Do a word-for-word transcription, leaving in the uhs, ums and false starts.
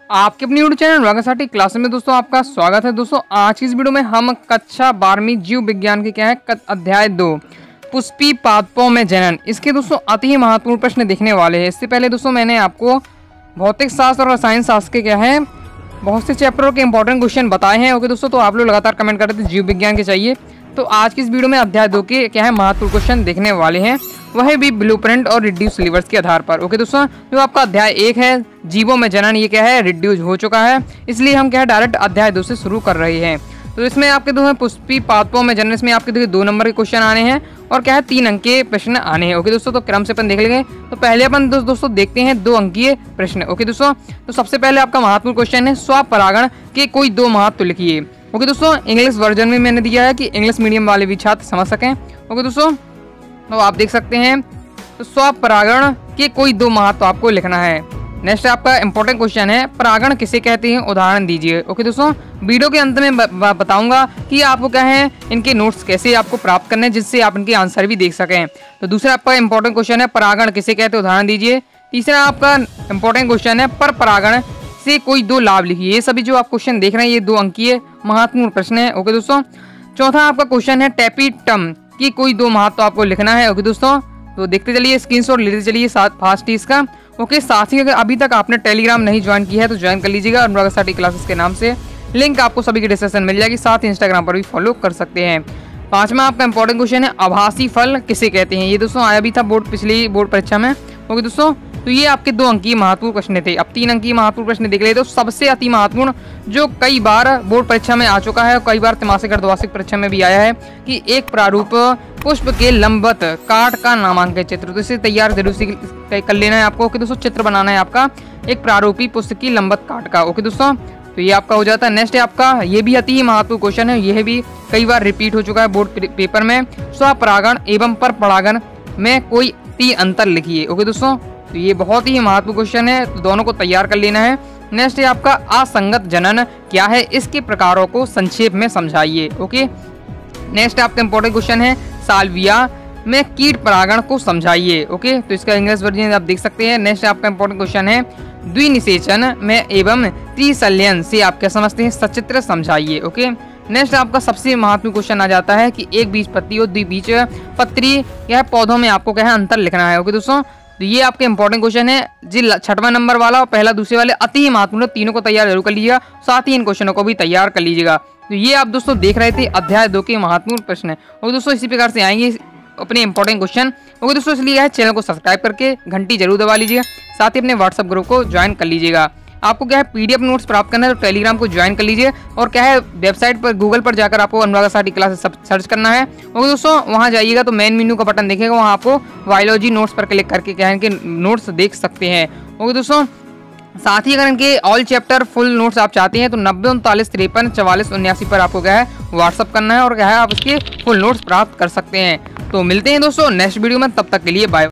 आपके अपनी YouTube channel वागसाटी class में दोस्तों आपका स्वागत है। दोस्तों आज की इस वीडियो में हम कक्षा बारहवीं जीव विज्ञान के क्या है अध्याय दो पुष्पी पादपों में जनन, इसके दोस्तों अति ही महत्वपूर्ण प्रश्न देखने वाले हैं। इससे पहले दोस्तों मैंने आपको भौतिक शास्त्र और रसायन शास्त्र के क्या है बहुत से चैप्टरों के इंपॉर्टेंट क्वेश्चन बताए हैं। ओके दोस्तों, तो आप लोग लगातार कमेंट कर रहे थे जीव विज्ञान के चाहिए, तो आज की इस वीडियो में अध्याय दो के क्या है महत्वपूर्ण क्वेश्चन देखने वाले हैं, वह भी ब्लूप्रिंट और रिड्यूस सिलेबस के आधार पर। ओके दोस्तों, जो आपका अध्याय एक है जीवों में जनन, ये क्या है रिड्यूस हो चुका है, इसलिए हम क्या है डायरेक्ट अध्याय दो से शुरू कर रहे हैं। तो इसमें आपके दो पुष्पी पादपों में जनन, इसमें आपके देखिए दो नंबर के क्वेश्चन आने हैं और क्या है तीन अंक के प्रश्न आने हैं। ओके दोस्तों, तो क्रम से अपन देख लेंगे। तो पहले अपन दोस्तों दोस्तों देखते हैं दो अंकीय प्रश्न। ओके दोस्तों, तो सबसे पहले आपका महत्वपूर्ण क्वेश्चन है स्वपरागण के कोई दो महत्व लिखिए। ओके दोस्तों, इंग्लिश वर्जन में मैंने दिया है कि इंग्लिश मीडियम वाले भी छात्र समझ सकें। ओके दोस्तों, तो आप देख सकते हैं तो स्वपरागण के कोई दो महत्व आपको लिखना है। नेक्स्ट आपका इंपॉर्टेंट क्वेश्चन है परागण किसे कहते हैं, उदाहरण दीजिए। ओके दोस्तों, वीडियो के अंत में बताऊंगा कि आपको क्या है इनके नोट्स कैसे आपको प्राप्त करने हैं, जिससे आप इनके आंसर भी देख सकें। तो दूसरा आपका इंपॉर्टेंट क्वेश्चन है परागण किसे कहते हैं, उदाहरण दीजिए। तीसरा आपका इंपॉर्टेंट क्वेश्चन है पर परागण से कोई दो लाभ लिखिए। ये सभी जो आप क्वेश्चन देख रहे हैं ये दो अंकीय महत्वपूर्ण प्रश्न है। ओके दोस्तों, चौथा आपका क्वेश्चन है टैपिटम की कोई दो महत्व आपको लिखना है। ओके दोस्तों, तो देखते चलिए, स्क्रीनशॉट लेते चलिए साथ फास्ट ही इसका। ओके, साथ ही अगर अभी तक आपने टेलीग्राम नहीं ज्वाइन किया है तो ज्वाइन कर लीजिएगा अनुराग साटी क्लासेस के नाम से, लिंक आपको सभी की डिस्क्रिप्शन मिल जाएगी, साथ ही इंस्टाग्राम पर भी फॉलो कर सकते हैं। पांचवा आपका इंपॉर्टेंट क्वेश्चन है आभासी फल किसे कहते हैं। ये दोस्तों आया भी था बोर्ड पिछली बोर्ड परीक्षा में। ओके दोस्तों, तो ये आपके दो अंकीय महत्वपूर्ण प्रश्न थे। अब तीन अंकीय महत्वपूर्ण प्रश्न देख लेते, तो सबसे अति महत्वपूर्ण जो कई बार बोर्ड परीक्षा में आ चुका है और कई बार त्रैमासिक अर्धवार्षिक परीक्षा में भी आया है कि एक प्रारूप पुष्प के लंबवत काट का नामांकन चित्र, तो इसे तैयार जरूर कर लेना है आपको। ओके दोस्तों, चित्र बनाना है आपका एक प्रारूपी पुष्प की लंबवत काट का। ओके दोस्तों, तो ये आपका हो जाता है। नेक्स्ट है आपका ये भी अति ही महत्वपूर्ण क्वेश्चन है, यह भी कई बार रिपीट हो चुका है बोर्ड पेपर में, स्वपरागण एवं पर परागण में कोई तीन अंतर लिखिए। ओके दोस्तों, तो ये बहुत ही महत्वपूर्ण क्वेश्चन है, तो दोनों को तैयार कर लेना है। नेक्स्ट है आपका असंगत जनन क्या है, इसके प्रकारों को संक्षेप में समझाइए। ओके, नेक्स्ट आपका इंपॉर्टेंट क्वेश्चन है साल्विया में कीट परागण को समझाइए। ओके, तो इसका इंग्लिश वर्जन आप देख सकते हैं। नेक्स्ट आपका इंपॉर्टेंट क्वेश्चन है द्विनिषेचन में एवं त्रिशल्यन से आप क्या समझते हैं, सचित्र समझाइए। ओके, नेक्स्ट आपका सबसे महत्वपूर्ण क्वेश्चन आ जाता है कि एक बीज पत्ती और द्विबीज पत्री यह पौधों में आपको क्या है अंतर लिखना है। ओके दोस्तों, तो ये आपके इंपॉर्टेंट क्वेश्चन है जी, छठवां नंबर वाला और पहला दूसरे वाले अति ही महत्वपूर्ण, तीनों को तैयार जरूर कर लीजिएगा, साथ ही इन क्वेश्चनों को भी तैयार कर लीजिएगा। तो ये आप दोस्तों देख रहे थे अध्याय दो के महत्वपूर्ण प्रश्न। और दोस्तों इसी प्रकार से आएंगे अपने इंपॉर्टेंट क्वेश्चन। ओके दोस्तों, इसलिए है चैनल को सब्सक्राइब करके घंटी जरूर दबा लीजिएगा, साथ ही अपने व्हाट्सएप ग्रुप को ज्वाइन कर लीजिएगा। आपको क्या है पीडीएफ नोट्स प्राप्त करना है तो टेलीग्राम को ज्वाइन कर लीजिए, और क्या है वेबसाइट पर गूगल पर जाकर आपको अनुराग साटी क्लासेस सर्च करना है। ओके दोस्तों, वहां जाइएगा तो मेन मेन्यू का बटन देखेगा, वहां आपको बायोलॉजी नोट्स पर क्लिक करके क्या है इनके नोट्स देख सकते हैं। ओके दोस्तों, साथ ही अगर इनके ऑल चैप्टर फुल नोट्स आप चाहते हैं तो नब्बे उनतालीस तिरपन चवालीस उन्यासी पर आपको क्या है व्हाट्सअप करना है और क्या है आप इसके फुल नोट्स प्राप्त कर सकते हैं। तो मिलते हैं दोस्तों नेक्स्ट वीडियो में, तब तक के लिए बाय।